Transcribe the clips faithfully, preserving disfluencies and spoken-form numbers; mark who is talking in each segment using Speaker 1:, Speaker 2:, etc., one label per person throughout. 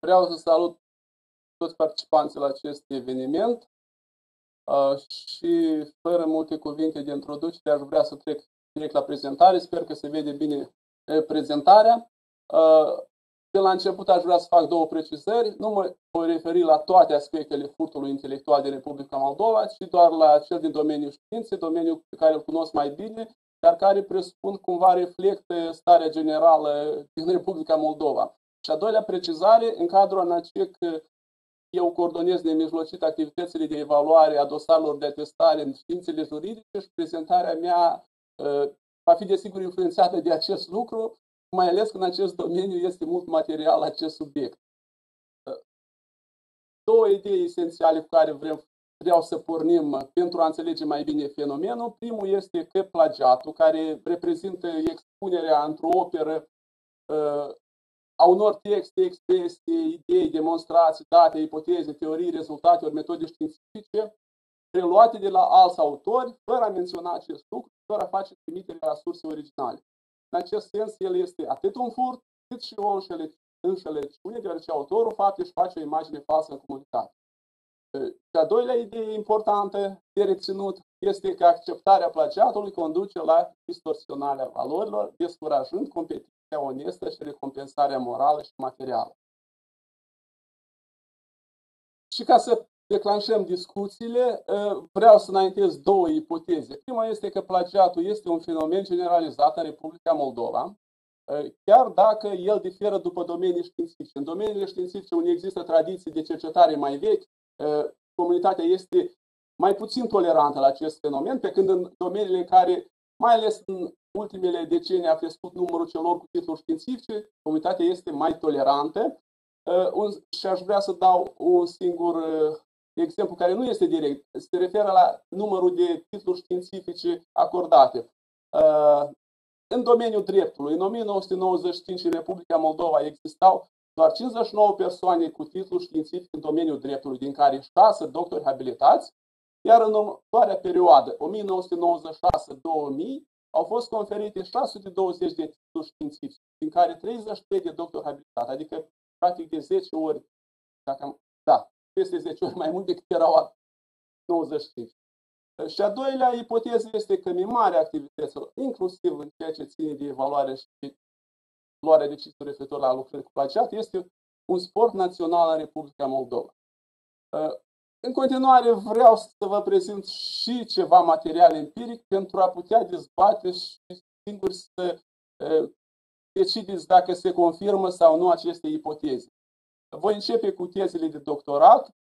Speaker 1: Vreau să salut toți participanții la acest eveniment și fără multe cuvinte de introducere aș vrea să trec direct la prezentare. Sper că se vede bine prezentarea. De la început aș vrea să fac două precizări. Nu mă voi referi la toate aspectele furtului intelectual din Republica Moldova, ci doar la cel din domeniul științei, domeniul pe care îl cunosc mai bine, dar care presupun cumva reflectă starea generală din Republica Moldova. Și a doilea precizare, în cadrul ANACEC, eu coordonez nemijlocit activitățile de evaluare a dosarelor de atestare în științele juridice și prezentarea mea uh, va fi desigur influențată de acest lucru, mai ales că în acest domeniu este mult material acest subiect. Uh, două idei esențiale cu care vrem, vreau să pornim pentru a înțelege mai bine fenomenul. Primul este că plagiatul, care reprezintă expunerea într-o operă uh, a unor texte, expresii, idei, demonstrații, date, ipoteze, teorii, rezultate, ori metode științifice, preluate de la alți autori, fără a menționa acest lucru, fără a face trimitere la surse originale. În acest sens, el este atât un furt, cât și o înșelăciune, deoarece autorul fapte își face o imagine falsă în comunitate. Și a doilea idee importantă de reținut este că acceptarea plagiatului conduce la distorsionarea valorilor, descurajând competiția onestă și recompensarea morală și materială. Și ca să declanșăm discuțiile, vreau să înaintez două ipoteze. Prima este că plagiatul este un fenomen generalizat în Republica Moldova, chiar dacă el diferă după domenii științifice. În domeniile științifice unde există tradiții de cercetare mai vechi, comunitatea este mai puțin tolerantă la acest fenomen, pe când în domeniile în care, mai ales în ultimele decenii, a crescut numărul celor cu titluri științifice, comunitatea este mai tolerantă. Și aș vrea să dau un singur exemplu care nu este direct, se referă la numărul de titluri științifice acordate. În domeniul dreptului, în o mie nouă sute nouăzeci și cinci în Republica Moldova existau doar cincizeci și nouă persoane cu titluri științific în domeniul dreptului, din care șase doctori habilitați, iar în următoarea perioadă, o mie nouă sute nouăzeci și șase - două mii, au fost conferite șase sute douăzeci de titluri științifice, din care treizeci și trei de doctori habilitați, adică practic de zece ori, dacă, da, peste zece ori mai mult decât erau nouăzeci și cinci. Și a doilea ipoteză este că mimarea activităților, inclusiv în ceea ce ține de evaluare și luarea deciziilor referitor la lucrări cu plagiat, este un sport național în Republica Moldova. În continuare vreau să vă prezint și ceva material empiric pentru a putea dezbate și singur să decideți dacă se confirmă sau nu aceste ipoteze. Voi începe cu tezele de doctorat.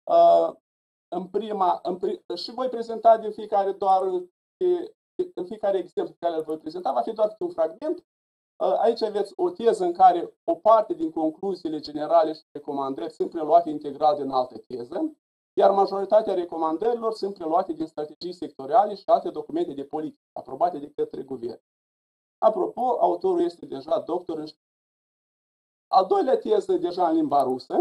Speaker 1: În prima, în pri, și voi prezenta din fiecare doar, în fiecare exemplu pe care îl voi prezenta, va fi doar un fragment. Aici aveți o teză în care o parte din concluziile generale și recomandări sunt preluate integral din altă teză, iar majoritatea recomandărilor sunt preluate din strategii sectoriale și alte documente de politică, aprobate de către guvern. Apropo, autorul este deja doctor în știință. Al doilea teză, deja în limba rusă,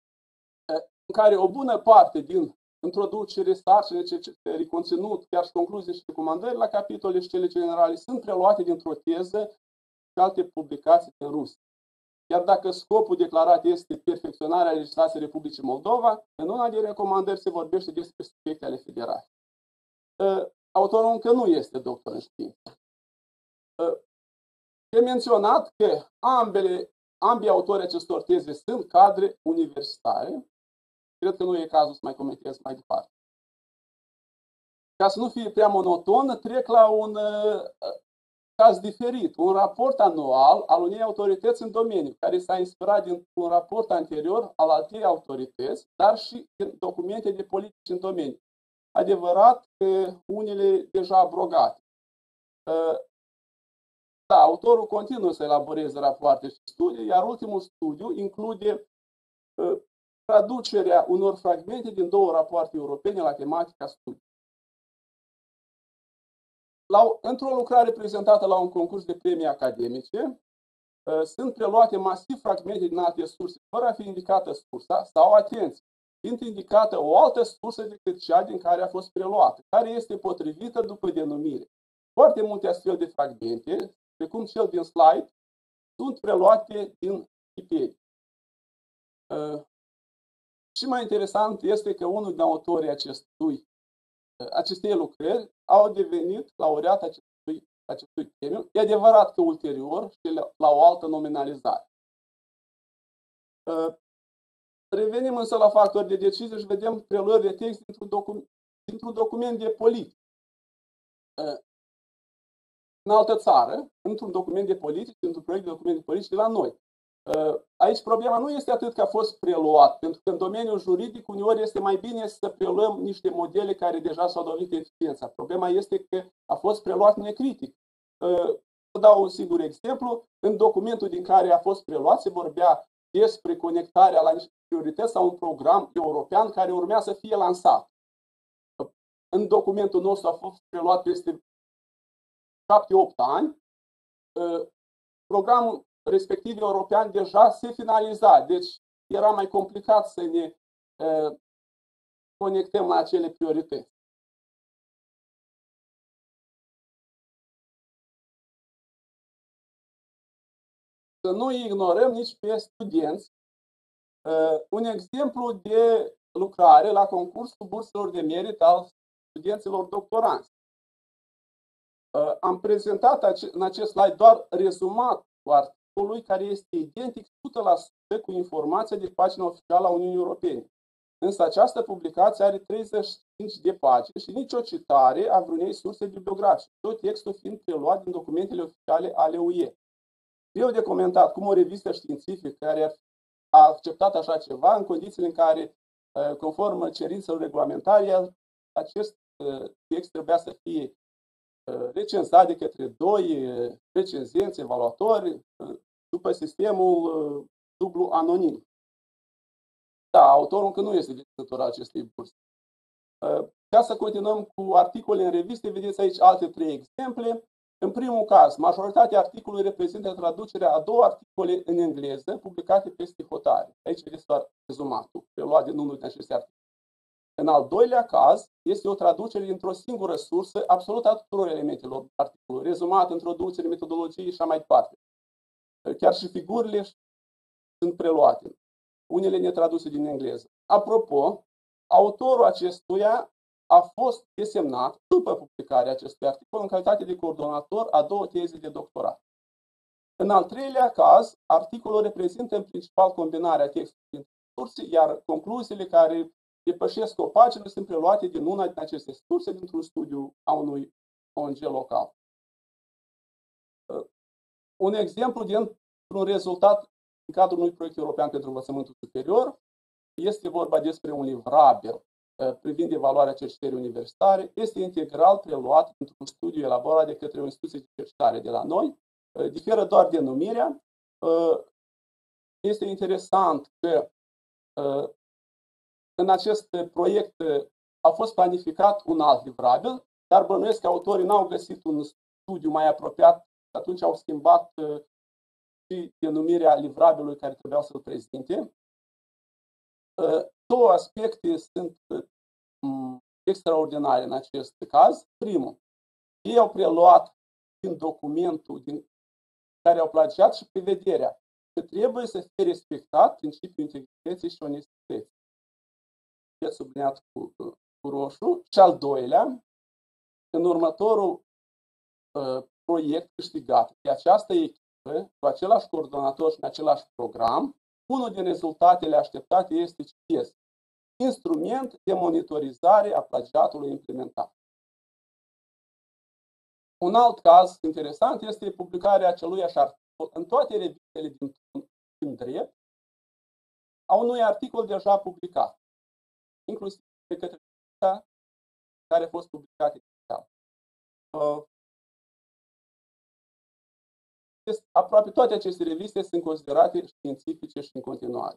Speaker 1: în care o bună parte din introducere, sarcini, cercetări, conținut, chiar și concluzii și recomandări la capitole și cele generale sunt preluate dintr-o teză și alte publicații în rusă. Iar dacă scopul declarat este perfecționarea legislației Republicii Moldova, în una din recomandări se vorbește despre subiecte ale federației. Autorul încă nu este doctor în știință. E menționat că ambele, ambii autori acestor teze sunt cadre universitare. Cred că nu e cazul să mai comentez mai departe. Ca să nu fie prea monoton, trec la un uh, caz diferit. Un raport anual al unei autorități în domeniu, care s-a inspirat din un raport anterior al altei autorități, dar și din documente de politici în domeniu. Adevărat că unele deja abrogate. Uh, da, autorul continuă să elaboreze rapoarte și studii, iar ultimul studiu include uh, traducerea unor fragmente din două rapoarte europene la tematica studiului. Într-o lucrare prezentată la un concurs de premii academice, sunt preluate masiv fragmente din alte surse, fără a fi indicată sursa sau, atenție, fiind indicată o altă sursă decât cea din care a fost preluată, care este potrivită după denumire. Foarte multe astfel de fragmente, precum cel din slide, sunt preluate din Wikipedia. Și mai interesant este că unul din autorii acestui, acestei lucrări au devenit laureat acestui, acestui premiu. E adevărat că ulterior și la o altă nominalizare. Revenim însă la factori de decizie și vedem preluări de text dintr-un document, dintr-un document de politică. În altă țară, într-un document de politică, într-un proiect de document de politică la noi. Aici problema nu este atât că a fost preluat, pentru că în domeniul juridic uneori este mai bine să preluăm niște modele care deja s-au dovedit eficiența. Problema este că a fost preluat necritic. Vă dau un singur exemplu. În documentul din care a fost preluat se vorbea despre conectarea la niște priorități sau un program european care urmea să fie lansat. În documentul nostru a fost preluat peste șapte opt ani. Programul respectiv european deja se finaliza, deci era mai complicat să ne conectăm la acele priorități. Să nu ignorăm nici pe studenți. Un exemplu de lucrare la concursul burselor de merit al studenților doctoranți. Am prezentat în acest slide doar rezumatul articolului care este identic o sută la sută cu informația de pagina oficială a Uniunii Europene. Însă această publicație are treizeci și cinci de pagini și nicio citare a vreunei surse bibliografice, tot textul fiind preluat din documentele oficiale ale U E. Greu de comentat cum o revistă științifică care a acceptat așa ceva în condițiile în care, conform cerințelor regulamentare, acest text trebuia să fie recenzat de către doi recenzenți, evaluatori, după sistemul dublu anonim. Da, autorul încă nu este deținător al acestei burse. Ca să continuăm cu articole în reviste, vedeți aici alte trei exemple. În primul caz, majoritatea articolului reprezintă traducerea a două articole în engleză publicate peste hotare. Aici vedeți doar rezumatul, preluat din unul din aceste articole. În al doilea caz, este o traducere dintr-o singură sursă absolut a tuturor elementelor articolului, rezumat, introducere, metodologie și așa mai departe. Chiar și figurile sunt preluate, unele netraduse din engleză. Apropo, autorul acestuia a fost desemnat, după publicarea acestui articol, în calitate de coordonator a două teze de doctorat. În al treilea caz, articolul reprezintă în principal combinarea textului dintre surse, iar concluziile care depășesc o pagină sunt preluate din una din aceste surse dintr-un studiu a unui O N G local. Un exemplu dintr-un rezultat în cadrul unui proiect european pentru învățământul superior este vorba despre un livrabil privind evaluarea cercetării universitare. Este integral preluat într-un studiu elaborat de către o instituție de cercetare de la noi. Diferă doar denumirea. Este interesant că în acest proiect a fost planificat un alt livrabil, dar bănuiesc că autorii n-au găsit un studiu mai apropiat, atunci au schimbat și denumirea livrabilului care trebuiau să-l prezinte. Două aspecte sunt extraordinare în acest caz. Primul, ei au preluat din documentul din care au plagiat și prevederea că trebuie să fie respectat principiul integrității și onestității. Este subliniat cu, cu roșu. Și al doilea, în următorul uh, proiect câștigat de această echipă, cu același coordonator și în același program, unul din rezultatele așteptate este, citesc, instrument de monitorizare a plagiatului implementat. Un alt caz interesant este publicarea aceluiași articol în toate revistele din, din drept a unui articol deja publicat, inclusiv de către revista care a fost publicat inițial. Aproape toate aceste reviste sunt considerate științifice și în continuare.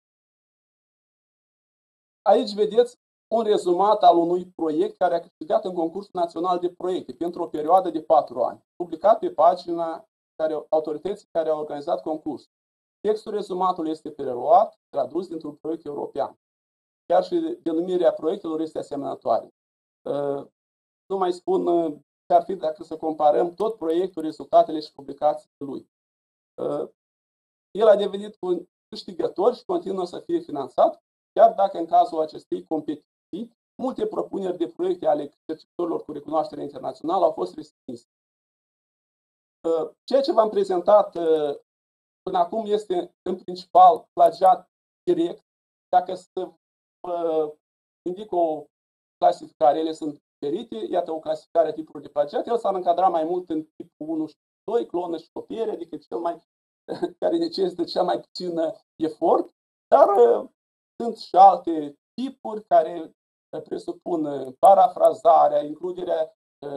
Speaker 1: Aici vedeți un rezumat al unui proiect care a câștigat în concursul național de proiecte pentru o perioadă de patru ani, publicat pe pagina care, autorității care au organizat concursul. Textul rezumatului este preluat, tradus dintr-un proiect european. Chiar și denumirea proiectelor este asemănătoare. Nu mai spun ce ar fi dacă să comparăm tot proiectul, rezultatele și publicațiile lui. El a devenit un câștigător și continuă să fie finanțat, chiar dacă în cazul acestei competiții, multe propuneri de proiecte ale cercetătorilor cu recunoaștere internațională au fost respinse. Ceea ce v-am prezentat până acum este în principal plagiat direct. Dacă să vă indic o clasificare, ele sunt diferite, iată o clasificare a tipurilor de plagiat, el s-ar încadra mai mult în tipul unu și doi, clonă și copiere, adică cel mai, care necesită cel mai puțin efort, dar sunt și alte tipuri care presupun parafrazarea, includerea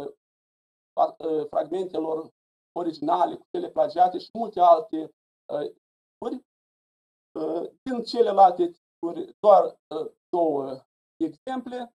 Speaker 1: fragmentelor originale cu cele plagiate și multe alte tipuri. Din celelalte tipuri, doar două exemple.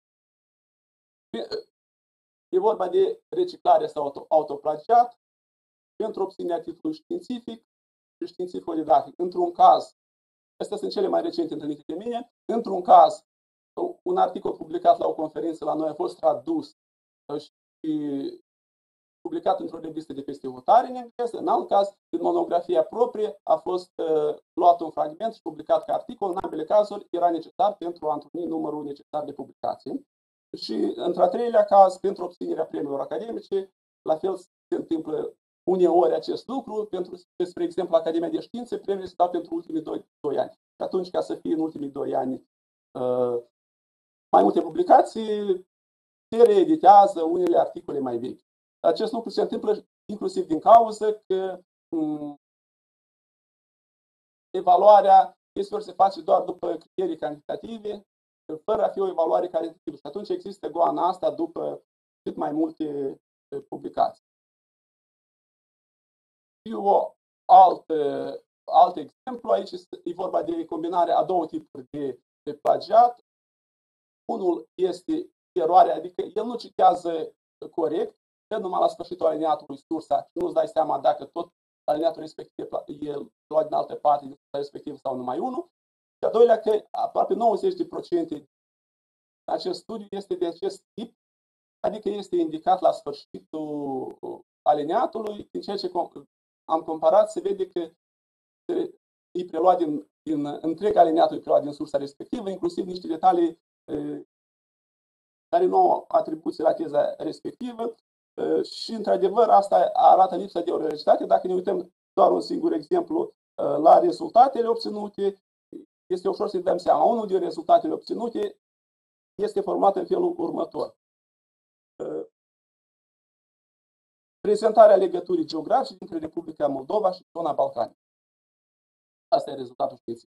Speaker 1: E vorba de reciclare sau autoplagiat pentru obținerea titlului științific și științifico-didactic. Într-un caz, astea sunt cele mai recente întâlnite de mine, într-un caz, un articol publicat la o conferință la noi a fost tradus și publicat într-o revistă de peste hotare în engleză. În alt caz, din monografia proprie, a fost uh, luat un fragment și publicat ca articol. În ambele cazuri era necesar pentru a întruni numărul necesar de publicații. Și, într-al treilea caz, pentru obținerea premiilor academice, la fel se întâmplă uneori acest lucru. Pentru, spre exemplu, Academia de Științe, premiile se dau pentru ultimii doi, doi ani. Și atunci, ca să fie în ultimii doi ani uh, mai multe publicații, se reeditează unele articole mai vechi. Acest lucru se întâmplă inclusiv din cauză că um, evaluarea este se face doar după criterii cantitative, fără a fi o evaluare calitativă. Și atunci există goana asta după cât mai multe publicații. Și o altă, alt exemplu, aici e vorba de combinarea a două tipuri de, de plagiat. Unul este eroarea, adică el nu citează corect, dă numai la sfârșitul alineatului sursa și nu-ți dai seama dacă tot alineatul respectiv e luat din altă parte, din sursa respectivă sau numai unul. Și a doilea că aproape nouăzeci la sută din acest studiu este de acest tip, adică este indicat la sfârșitul alineatului. În ceea ce am comparat, se vede că e preluat din, din întreg alineatul, e preluat din sursa respectivă, inclusiv niște detalii care nu au atribuții la teza respectivă. Și, într-adevăr, asta arată lipsa de originalitate. Dacă ne uităm doar un singur exemplu la rezultatele obținute, este ușor să-i dăm seama. Unul din rezultatele obținute este format în felul următor. Prezentarea legăturii geografice dintre Republica Moldova și zona balcanică. Asta e rezultatul științific.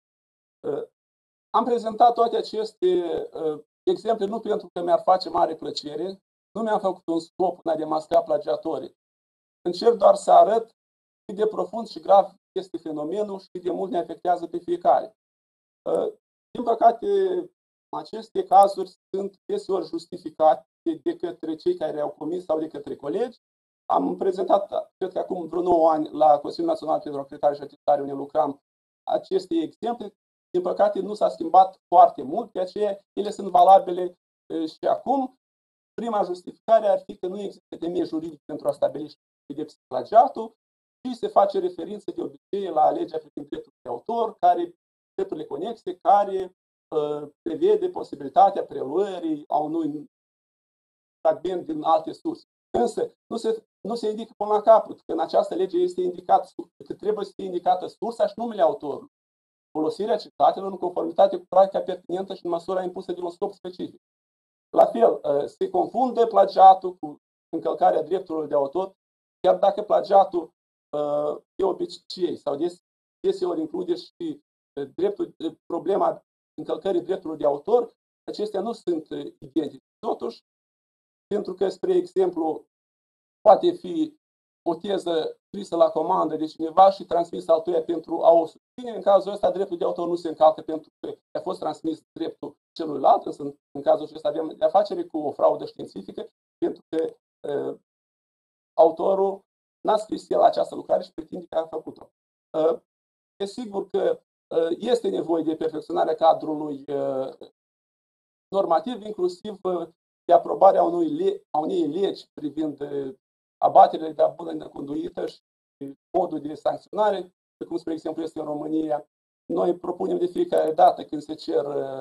Speaker 1: Am prezentat toate aceste exemple nu pentru că mi-ar face mare plăcere, nu mi-am făcut un scop în a demasca plagiatorii. Încerc doar să arăt cât de profund și grav este fenomenul și cât de mult ne afectează pe fiecare. Din păcate, aceste cazuri sunt deseori justificate de către cei care au comis sau de către colegi. Am prezentat, cred că acum vreo nouă ani, la Consiliul Național pentru Acreditare și Atestare, unde lucram, aceste exemple. Din păcate, nu s-a schimbat foarte mult, de aceea ele sunt valabile și acum. Prima justificare ar fi că nu există temei juridic pentru a stabili și pedepsi plagiatul și se face referință de obicei la legea privind dreptul de autor, care, drepturile conexe, care uh, prevede posibilitatea preluării a unui fragment din alte surse. Însă, nu se, nu se indică până la capăt că în această lege este indicat că trebuie să fie indicată sursa și numele autorului. Folosirea citatelor în conformitate cu practica pertinentă și în măsura impusă de un scop specific. La fel, se confundă plagiatul cu încălcarea drepturilor de autor, chiar dacă plagiatul de obicei sau deseori include și dreptul, problema încălcării drepturilor de autor, acestea nu sunt identice. Totuși, pentru că, spre exemplu, poate fi o teză scrisă la comandă de cineva și transmisă altuia pentru a o susține, în cazul ăsta dreptul de autor nu se încalcă pentru că a fost transmis dreptul celuilalt, însă în cazul acesta avem de-a face cu o fraudă științifică, pentru că uh, autorul n-a scris el această lucrare și pretinde că a făcut-o. Uh, e sigur că uh, este nevoie de perfecționarea cadrului uh, normativ, inclusiv uh, de aprobarea unui le- a unei legi privind uh, abaterile de bună neconduită și modul de sancționare, cum, spre exemplu, este în România. noi propunem de fiecare dată când se cer,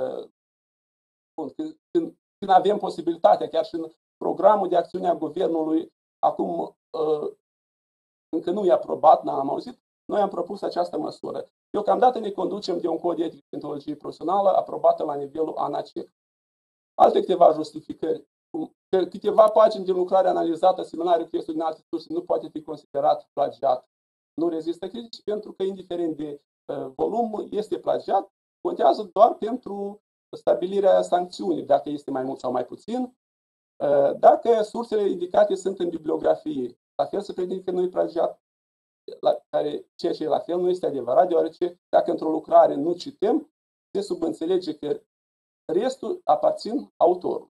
Speaker 1: când, când, când avem posibilitatea, chiar și în programul de acțiune a Guvernului, acum încă nu e aprobat, n-am auzit, noi am propus această măsură. Deocamdată ne conducem de un cod etic de deontologie profesională aprobată la nivelul ANACEC. Alte câteva justificări. Câteva pagini de lucrare analizată, seminariul cu din alte surse, nu poate fi considerat plagiat. Nu rezistă critici pentru că, indiferent de uh, volum, este plagiat. Contează doar pentru stabilirea sancțiunii, dacă este mai mult sau mai puțin. Uh, dacă sursele indicate sunt în bibliografie, la fel se prevede că nu e plagiat, la care, ceea ce la fel nu este adevărat, deoarece dacă într-o lucrare nu citem, se subînțelege că restul aparțin autorului.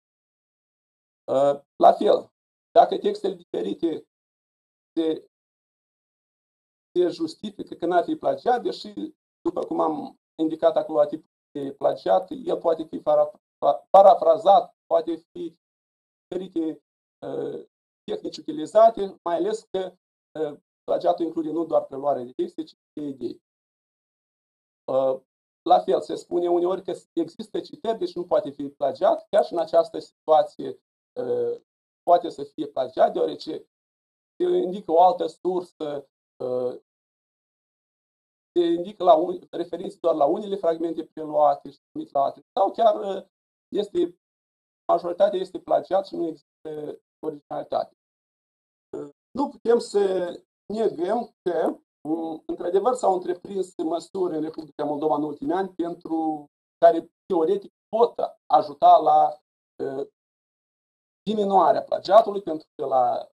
Speaker 1: La fel, dacă textele diferite se, se justifică că n-ar fi plagiat, deși, după cum am indicat acolo, tipul de plagiat, el poate fi parafrazat, poate fi diferite uh, tehnici utilizate, mai ales că uh, plagiatul include nu doar preluarea de texte, ci de idei. Uh, la fel, se spune uneori că există citeri, deci nu poate fi plagiat, chiar și în această situație poate să fie plagiat, deoarece se indică o altă sursă, se indică la un, referințe doar la unele fragmente preluate și trimit la altele, sau chiar este, majoritatea este plagiat și nu există originalitate. Nu putem să negăm că, într-adevăr, s-au întreprins măsuri în Republica Moldova în ultimii ani pentru care, teoretic, pot ajuta la diminuarea plagiatului, pentru că la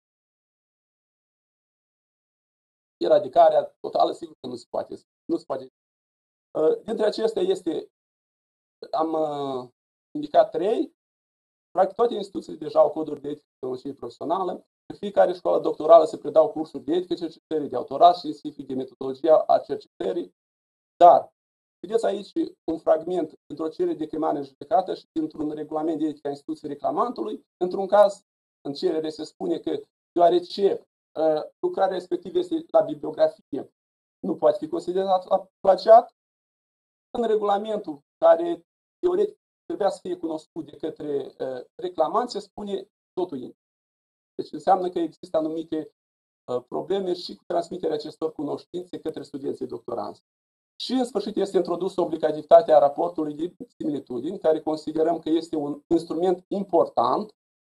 Speaker 1: eradicarea totală, sigur că nu se poate. Nu se poate. Dintre acestea este, am indicat trei, practic toate instituțiile deja au coduri de etică profesională, în fiecare școală doctorală se predau cursuri de etică, cercetării, de autorat științific, de metodologia a cercetării, dar vedeți aici un fragment într-o cerere de chemare în judecată și dintr-un regulament de etică a instituției reclamantului. Într-un caz, în cerere se spune că, deoarece uh, lucrarea respectivă este la bibliografie, nu poate fi considerat plagiat. În regulamentul care, teoretic, trebuia să fie cunoscut de către uh, reclamant, se spune totul invers. Deci înseamnă că există anumite uh, probleme și cu transmiterea acestor cunoștințe către studenții doctoranți. Și, în sfârșit, este introdusă obligativitatea raportului de similitudini, care considerăm că este un instrument important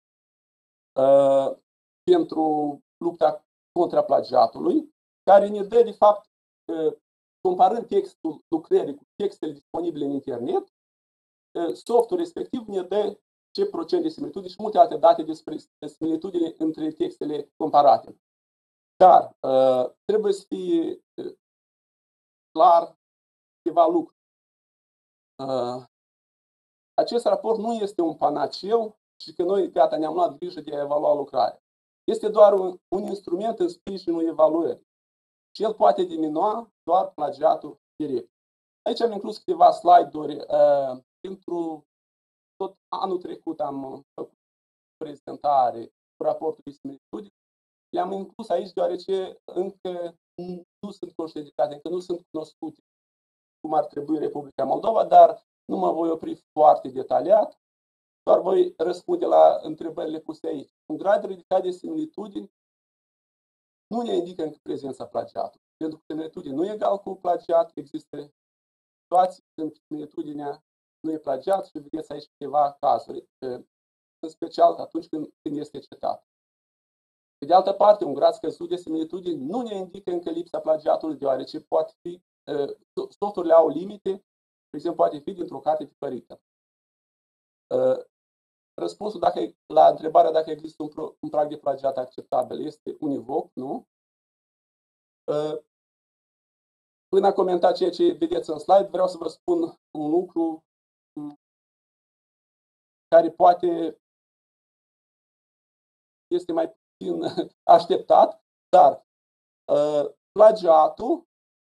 Speaker 1: uh, pentru lupta contra plagiatului, care ne dă, de fapt, uh, comparând textul lucrării cu textele disponibile în internet, uh, softul respectiv ne dă ce procent de similitudini și multe alte date despre similitudine între textele comparate. Dar uh, trebuie să fie uh, clar câteva lucruri. Uh, acest raport nu este un panaceu și că noi, gata, ne-am luat grijă de a evalua lucrarea. Este doar un, un instrument în sprijinul evaluării. Și el poate diminua doar plagiatul direct. Aici am inclus câteva slide-uri. Uh, pentru tot anul trecut am făcut prezentare cu raportul de similitudini. Le-am inclus aici deoarece încă nu sunt conștientizate, încă nu sunt cunoscute cum ar trebui Republica Moldova, dar nu mă voi opri foarte detaliat, doar voi răspunde la întrebările puse aici. Un grad ridicat de similitudini nu ne indică încă prezența plagiatului, pentru că similitudine nu e egal cu plagiat, există situații când similitudinea nu e plagiat și vedeți aici câteva cazuri, în special atunci când, când este citat. Pe de altă parte, un grad scăzut de similitudini nu ne indică încă lipsa plagiatului, deoarece poate fi, softurile au limite, de exemplu, poate fi dintr-o carte tipărită. Răspunsul dacă, la întrebarea dacă există un, pro, un prag de plagiat acceptabil este univoc, nu? Până a comenta ceea ce vedeți în slide, vreau să vă spun un lucru care poate este mai puțin așteptat, dar uh, plagiatul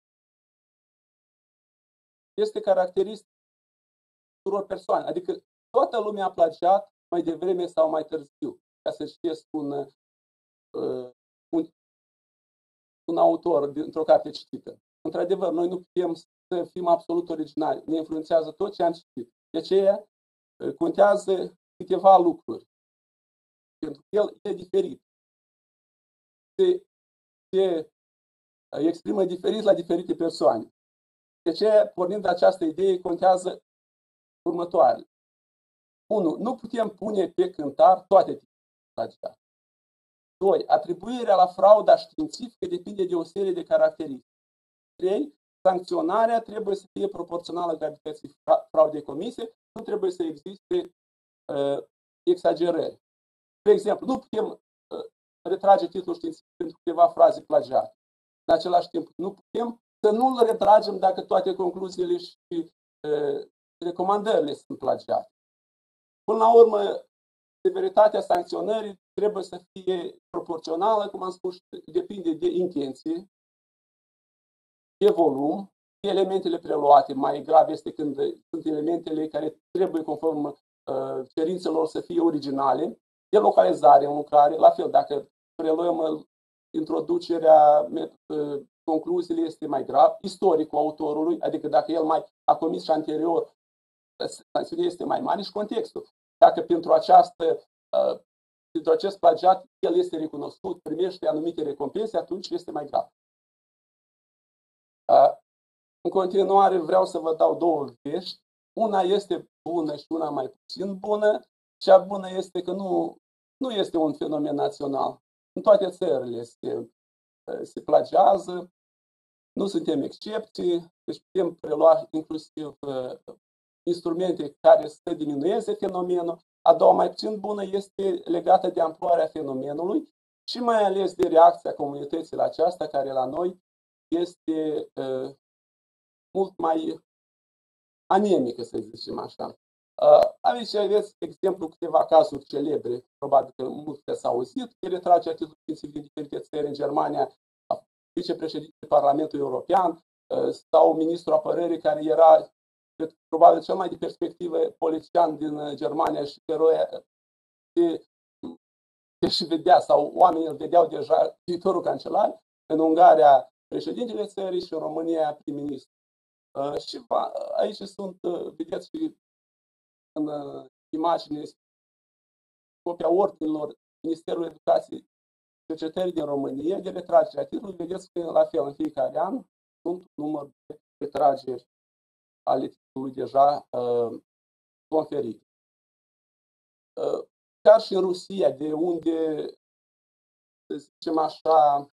Speaker 1: este caracteristic tuturor persoane. Adică toată lumea a plagiat mai devreme sau mai târziu, ca să știți un, uh, un, un autor dintr-o carte citită. Într-adevăr, noi nu putem să fim absolut originali. Ne influențează tot ce am citit. De aceea contează câteva lucruri. Pentru că el e diferit. Se, se exprimă diferit la diferite persoane. De aceea, pornind de această idee, contează următoarele. unu. Nu putem pune pe cântar toate tipurile de plagiat. doi. Atribuirea la frauda științifică depinde de o serie de caracteristici. trei. Sancționarea trebuie să fie proporțională gravității fraudei comise, nu trebuie să existe uh, exagerări. De exemplu, nu putem uh, retrage titlul științific pentru câteva fraze plagiate. În același timp, nu putem să nu îl retragem dacă toate concluziile și uh, recomandările sunt plagiate. Până la urmă, severitatea sancționării trebuie să fie proporțională, cum am spus, depinde de intenție, de volum, de elementele preluate. Mai grav este când sunt elementele care trebuie, conform uh, cerințelor, să fie originale, de localizare în lucrare. La fel, dacă preluăm uh, introducerea, uh, concluziile, este mai grav. Istoricul autorului, adică dacă el mai a comis și anterior, sancțiunea este mai mare, și contextul. Dacă pentru, această, uh, pentru acest plagiat el este recunoscut, primește anumite recompense, atunci este mai grav. În continuare vreau să vă dau două vești. Una este bună și una mai puțin bună. Cea bună este că nu, nu este un fenomen național. În toate țările se, se plagiază, nu suntem excepții, deci putem prelua inclusiv instrumente care să diminueze fenomenul. A doua, mai puțin bună, este legată de amploarea fenomenului și mai ales de reacția comunității la aceasta, care la noi este uh, mult mai anemică, să zicem așa. Uh, aici aveți exemplu câteva cazuri celebre, probabil că multe s-au auzit, de retragerea titlului științific din diferite țări. În Germania, vicepreședintele Parlamentului European uh, sau ministrul apărării, care era probabil cel mai de perspectivă politician din Germania și căruia se, se vedea, sau oamenii îl vedeau deja viitorul cancelar. În Ungaria, președintele țării, și în România, prim-ministru. Uh, și aici sunt, uh, vedeți în uh, imagine, copia ordinilor Ministerul Educației și Cercetării din România de retragerea titlului. Vedeți că, la fel, în fiecare an sunt un număr de retrageri ale titlului deja uh, conferite. Uh, chiar și în Rusia, de unde, să zicem așa,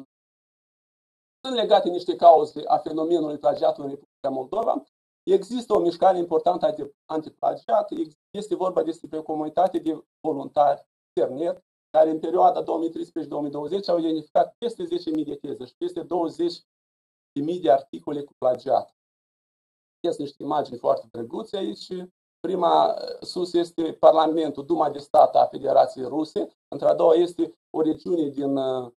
Speaker 1: sunt legate niște cauze a fenomenului plagiatului în Republica Moldova, există o mișcare importantă antiplagiat. Este vorba despre o comunitate de voluntari internet, care în perioada două mii treisprezece două mii douăzeci au identificat peste zece mii de teze și peste douăzeci de mii de articole cu plagiat. Este niște imagini foarte drăguțe aici. Prima sus este Parlamentul, Duma de Stat a Federației Ruse. Între a doua este o regiune din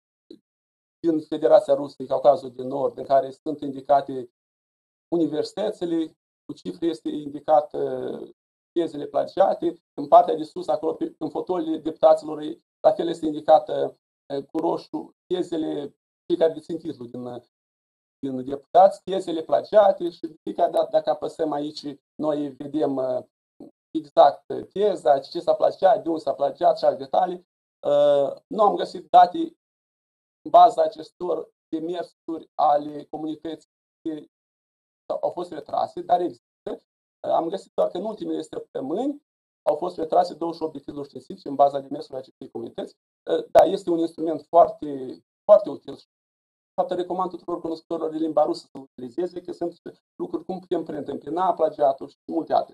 Speaker 1: din Federația Rusă, Caucazul de Nord, în care sunt indicate universitățile, cu cifre este indicat tezele plagiate. În partea de sus, acolo, în fotoliile deputaților, la fel este indicată cu roșu tezele, cei care dețin titlul din, din deputați, tezele plagiate, și de fiecare dată, dacă apăsăm aici, noi vedem exact teza, ce s-a plagiat, de unde s-a plagiat și alte detalii. Nu am găsit date în baza acestor demersuri ale comunității au fost retrase, dar există. Am găsit doar că în ultimele săptămâni au fost retrase douăzeci și opt de titluri științifice în baza demersurilor acestei comunități. Da, este un instrument foarte, foarte util. Fapt, recomand tuturor cunoscătorilor de limba rusă să utilizeze, că sunt lucruri cum putem preîntâmpina plagiatul și multe altele.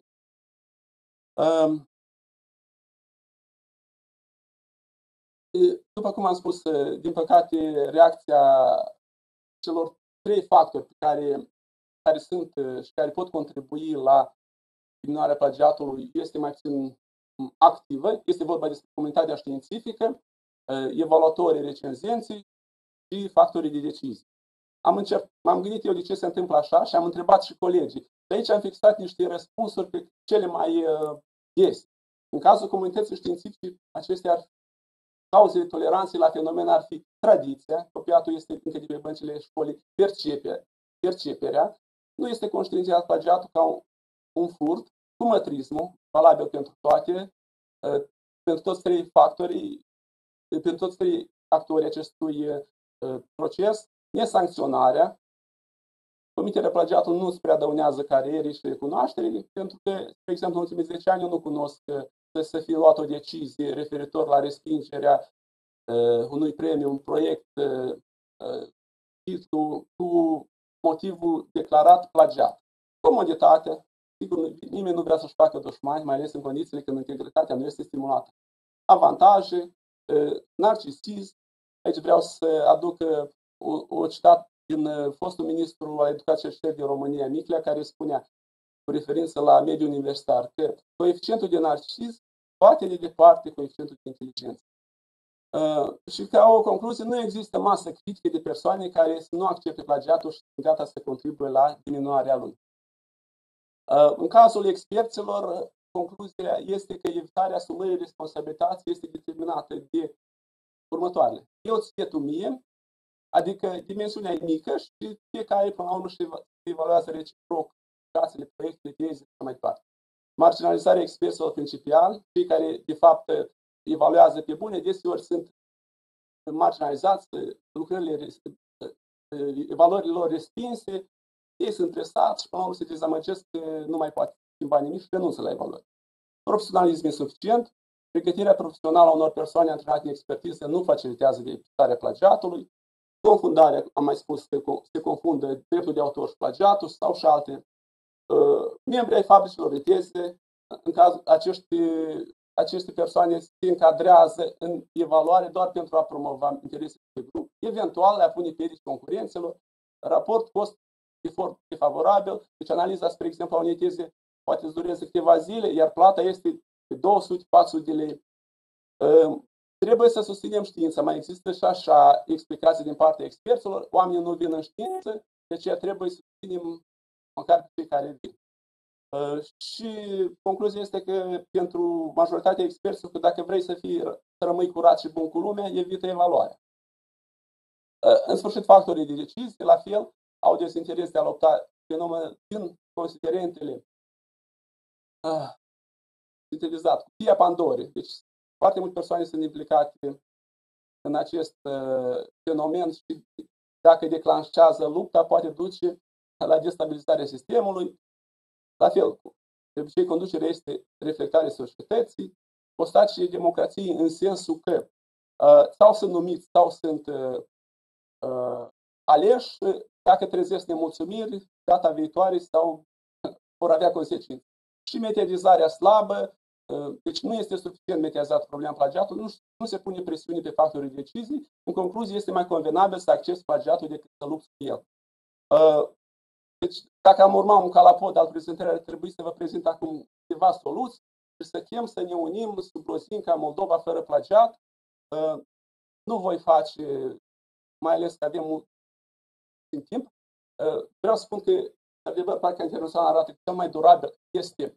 Speaker 1: După cum am spus, din păcate, reacția celor trei factori care, care sunt și care pot contribui la diminuarea plagiatului este mai puțin activă. Este vorba despre comunitatea științifică, evaluatorii, recenzenții și factorii de decizie. Am încerc, m-am gândit eu de ce se întâmplă așa și am întrebat și colegii. De aici am fixat niște răspunsuri pe cele mai des. În cazul comunității științifice, acestea ar cauzele toleranței la fenomen ar fi tradiția, copiatul este încă de pe băncile școlii, perceperea, perceperea nu este conștientizat plagiatul ca un, un furt, cu mătrismul, valabil pentru toate, pentru toți trei factorii, pentru toți trei actorii acestui proces, nesancționarea. Comiterea plagiatului nu îți prea dăunează carierii și recunoașterii, pentru că, de exemplu, în ultimii zece ani eu nu cunosc că să fie luat o decizie referitor la respingerea uh, unui premiu, un proiect uh, cu, cu motivul declarat plagiat. Comoditate, sigur, nimeni nu vrea să-și facă dușmani, mai ales în condițiile când integritatea nu este stimulată. Avantaje, uh, narcisism, aici vreau să aduc uh, o, o citat din fostul ministru al educației și din România, Miclea, care spunea, cu referință la mediul universitar, că coeficientul de narcisism poate de departe coeficientul de inteligență. Uh, și ca o concluzie, nu există masă critică de persoane care să nu accepte plagiatul și sunt gata să contribuie la diminuarea lui. Uh, în cazul experților, concluzia este că evitarea asumării responsabilității este determinată de următoarele. Eu ți tu mie, adică dimensiunea e mică și fiecare până la urmă și evaluează reciproc cațele, proiectele, teze și mai departe. Marginalizarea experților principiali, cei care de fapt evaluează pe bune, deseori sunt marginalizați, lucrările, evaluările lor respinse, ei sunt stresați și până la urmă se dezamăgesc că nu mai poate schimba nimic și renunță la evaluări. Profesionalism insuficient, pregătirea profesională a unor persoane antrenate în expertiză nu facilitează evitarea plagiatului, confundarea, am mai spus că se confundă dreptul de autor și plagiatul sau și alte uh, membri ai fabricilor de teze, în cazul acești, aceste persoane se încadrează în evaluare doar pentru a promova interesele de grup, eventual le-a pune piedici concurențelor, raport cost-efort defavorabil, deci analiza, spre exemplu, a unei teze poate să dureze câteva zile, iar plata este de două sute patru sute de lei. Uh, Trebuie să susținem știința. Mai există și așa explicații din partea experților. Oamenii nu vin în știință, de aceea trebuie să susținem măcar cei care vin. Uh, și concluzia este că pentru majoritatea experților, că dacă vrei să fii, să rămâi curat și bun cu lumea, evită evaluarea. Uh, în sfârșit, factorii de decizie, la fel, au dezinteres de a lupta fenomen din considerentele uh, sintetizat, cutia Pandorei. Deci, foarte multe persoane sunt implicate în acest uh, fenomen și dacă declanșează lupta, poate duce la destabilizarea sistemului. La fel, de obicei, conducerea este reflectarea societății, postacii democrației în sensul că uh, sau sunt numiți, sau sunt uh, uh, aleși, dacă trezesc nemulțumiri, data viitoare sau vor avea consecințe. Și mediatizarea slabă, deci nu este suficient mediatizat problema plagiatului, nu, nu se pune presiune pe factorii de decizii. În concluzie, este mai convenabil să accepti plagiatul decât să lupți cu el. Deci, dacă am urmat un calapod al prezentării, ar trebui să vă prezint acum câteva soluții și să chem să ne unim sub lozinca Moldova fără plagiat. Nu voi face, mai ales că avem mult timp. Vreau să spun că, adevăr, Partea Internațională arată că cel mai durabil este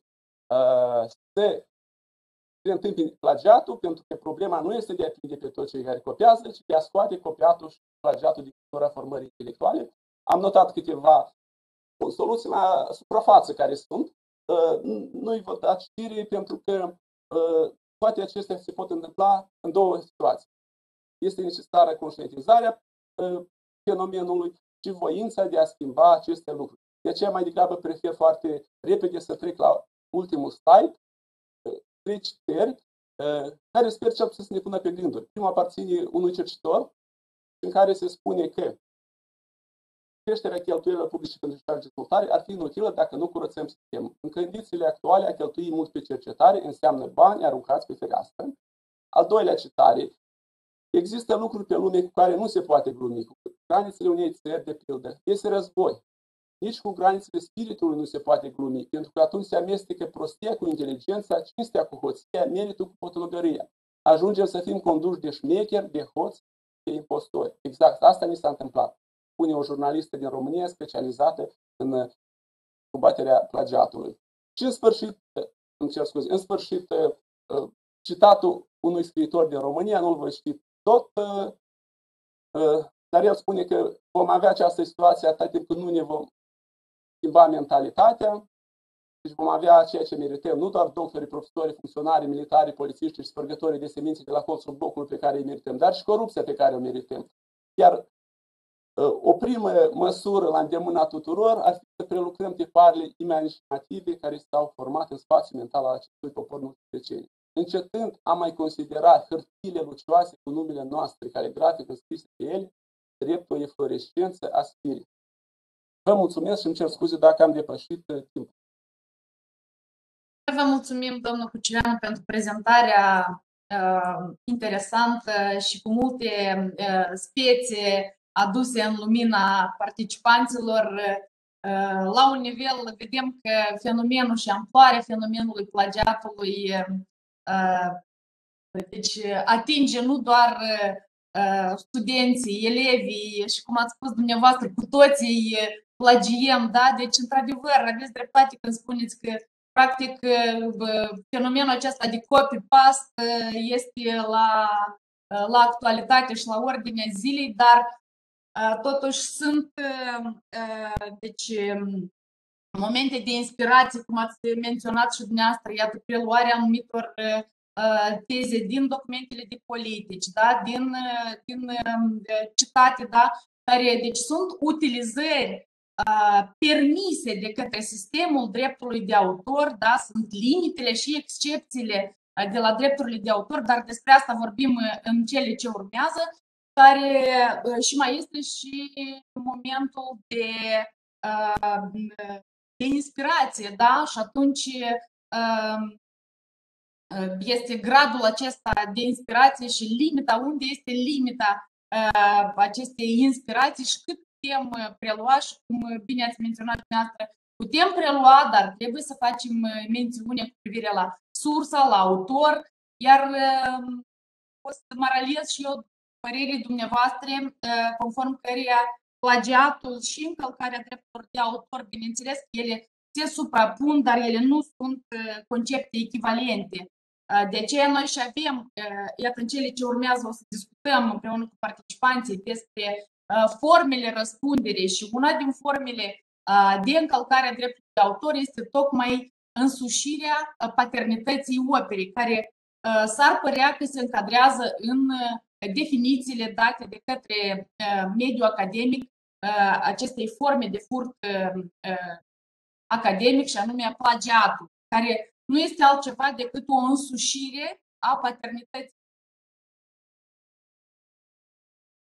Speaker 1: să se întâmple plagiatul, pentru că problema nu este de a prinde pe toți cei care copiază, ci de a scoate copiatul și plagiatul din cultura formării intelectuale. Am notat câteva soluții la suprafață care sunt. Nu-i vă da citire pentru că toate acestea se pot întâmpla în două situații. Este necesară conștientizarea fenomenului și voința de a schimba aceste lucruri. De aceea mai degrabă prefer foarte repede să trec la ultimul slide, trei citeri, care sper cel puțin să ne pună pe gânduri. Prima aparține unui cercetător, în care se spune că creșterea cheltuielilor publice pentru cercetare și dezvoltare ar fi inutilă dacă nu curățăm sistemul. În condițiile actuale, a cheltui mult pe cercetare înseamnă bani aruncați pe fereastră. Al doilea citare, există lucruri pe lume cu care nu se poate glumi, cu granițele unei țări, de pildă. Este război. Nici cu granițele spiritului nu se poate glumi, pentru că atunci se amestecă prostia cu inteligența, cinstea cu hoția, meritul cu potologăria. Ajungem să fim conduși de șmecheri, de hoți, de impostori. Exact asta ni s-a întâmplat. Spune o jurnalistă din România specializată în combaterea plagiatului. Și în sfârșit, îmi cer scuze, în sfârșit, citatul unui scriitor din România, nu-l voi ști tot, dar el spune că vom avea această situație atât timp cât nu ne vom schimba mentalitatea. Deci vom avea ceea ce merităm, nu doar doctorii, profesori, funcționari, militari, polițiști și spărgătorii de semințe de la colțul blocului pe care îi merităm, dar și corupția pe care o merităm. Iar o primă măsură la îndemâna tuturor ar fi să prelucrăm tiparele imaginative care s-au format în spațiul mental al acestui popor în decenii. Încetând a mai considera hârtiile lucioase cu numele noastre, care grafică scrise pe ele, drept o eflorescență a spiritului. Vă mulțumesc și îmi cer scuze dacă am depășit timpul.
Speaker 2: Vă mulțumim, domnul Cucileanu, pentru prezentarea uh, interesantă și cu multe uh, spețe aduse în lumina participanților. Uh, la un nivel vedem că fenomenul și amploarea fenomenului plagiatului uh, deci, atinge nu doar uh, studenții, elevii și, cum ați spus dumneavoastră, cu toții plagiem, da? Deci, într-adevăr, aveți dreptate când spuneți că practic, fenomenul acesta de copy-paste este la, la actualitate și la ordinea zilei, dar totuși sunt deci, momente de inspirație, cum ați menționat și dumneavoastră, iată, preluarea anumitor teze din documentele de politici, da? din, din citate, da? Care deci, sunt utilizări permise de către sistemul dreptului de autor, da, sunt limitele și excepțiile de la drepturile de autor, dar despre asta vorbim în cele ce urmează, care și mai este și momentul de, de inspirație, da, și atunci este gradul acesta de inspirație și limita, unde este limita acestei inspirații și cât putem prelua și, cum bine ați menționat dumneavoastră, putem prelua, dar trebuie să facem mențiune cu privire la sursa, la autor, iar o să mă raliez și eu părerii dumneavoastră, conform căreia plagiatul și încălcarea drepturilor de autor, bineînțeles, ele se suprapun, dar ele nu sunt concepte echivalente. De aceea noi și avem, iată, în cele ce urmează o să discutăm împreună cu participanții despre formele răspunderii și una din formele de încălcare a dreptului de autor este tocmai însușirea paternității operei, care s-ar părea că se încadrează în definițiile date de către mediul academic acestei forme de furt academic și anume plagiatul, care nu este altceva decât o însușire a paternității